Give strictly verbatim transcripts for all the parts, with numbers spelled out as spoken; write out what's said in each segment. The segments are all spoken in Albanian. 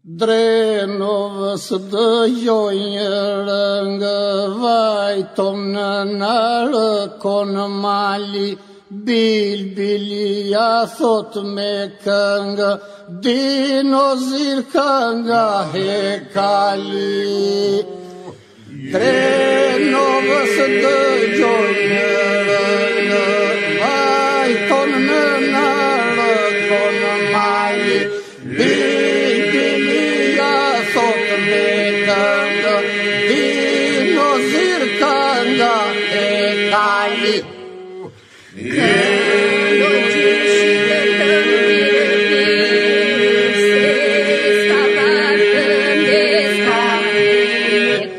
Drenov së dëgjojnë vajtom në nërë konë mali, bil bilia thot me këngë, dino zirë kënga hekali. Drenov së dëgjojnë vajtom në nërë konë mali, bil dino zirë kënga e kali. Këndo gjyshme këndire se ska partën deskare.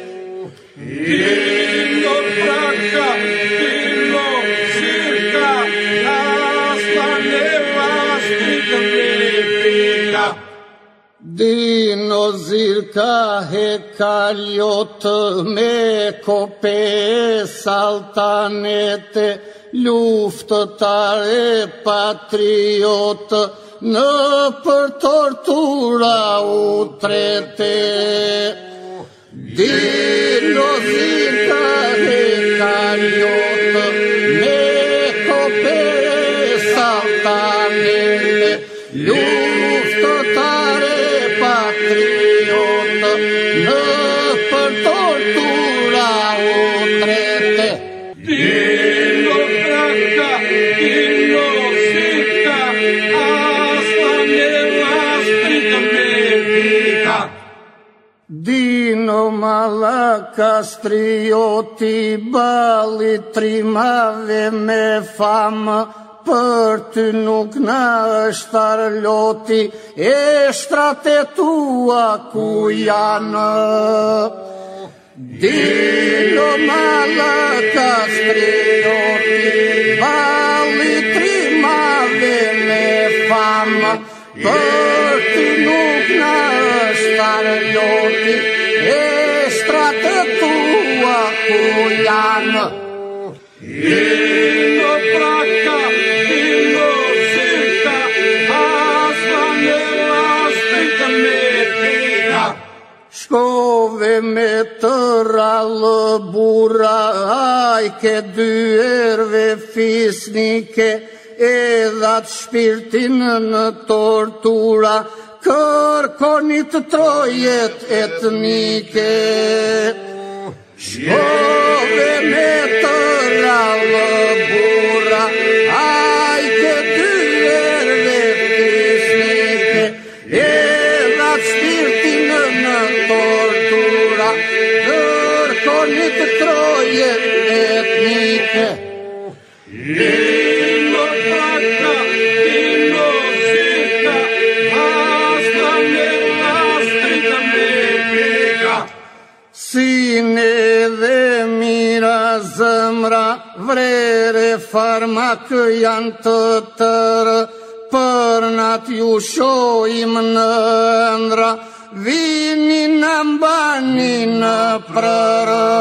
Dino praka, dino cirka, asta nevastika prepika. Dino zirka hekaliot me kope saltanete, luftëtare patriot, në për tortura u trete. Dino zirka hekaliot me kope saltanete, luftëtare patriot, në për tortura u trete. Dino praka, dino cirka, asta nevastika prepika. Dino mala kastrioti, bali trimave me famë, për ty nuk na është arloti, e shtrate tua ku janë. Dino mala kastrioti, bali trimave me famë, për ty nuk na është arloti, e shtrate tua ku janë. Dino praka, dino cirka, asta nevastika prepika. Shkove me të rallë bura, ajke dyerve fisnike, edhat shpirtin në tortura, kërkonit trojet etnike. Shkove me të rallë bura, ajke dyerve fisnike, edhat shpirtin në tortura, kërkonit trojet etnike. Dino praka, dino cirka, asta nevastika prepika. Sine dhe mira zëmra, vrere farmak janë të tërë, për nat ju shojim në ëndra, vini në mbani në prërë.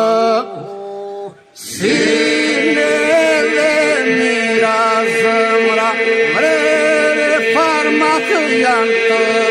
Sine dhe mira zëmra, vrere farmak janë të